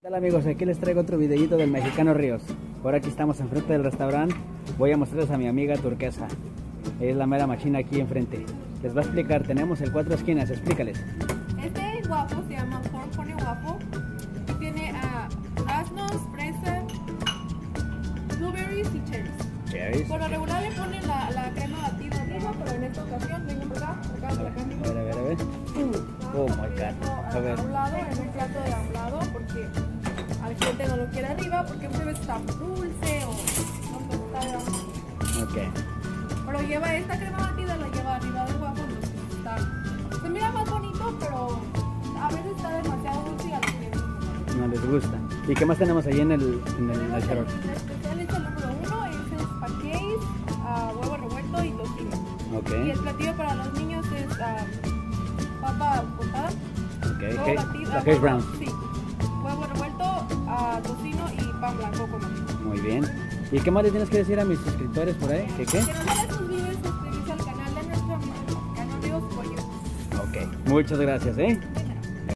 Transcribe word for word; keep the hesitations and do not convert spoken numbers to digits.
¿Qué tal, amigos? Aquí les traigo otro videito del Mexicano Ríos. Por aquí estamos enfrente del restaurante. Voy a mostrarles a mi amiga Turquesa. Es la mera machina aquí enfrente. Les va a explicar, tenemos el cuatro esquinas, explícales. Este waffle se llama Four Corner Waffle. Tiene uh, duraznos, fresa, blueberries y cherries. Cherries. Por lo regular le ponen la, la crema batida arriba, pero en esta ocasión vengo por acá, por acá, por acá. A ver, a ver, a ver. Oh my god. A ver. A un lado, en un plato de a un lado, porque al cliente no lo quiere arriba, porque muchas veces está dulce o no te gusta debajo. Ok. Pero lleva esta crema batida, la lleva arriba del waffle, entonces está, se mira más bonito, pero a veces está demasiado dulce y a los clientes No les gusta. ¿Y qué más tenemos ahí en el, en el, Tenemos charol? el, el especial es el número uno, ese es pancakes, uh, huevo revuelto y tocino. Ok. Y el platillo para los niños es uh, papa cortada, Ok. huevo Hey, batido, la uh, hash brown. sí, huevo revuelto, uh, tocino y pan blanco con atún. Muy bien. ¿Y qué más le tienes que decir a mis suscriptores por ahí? ¿Qué qué? Que no se les olvide suscribirse al canal de nuestro amigo Mexicano Ríos Pollo. Ok. Muchas gracias, ¿eh?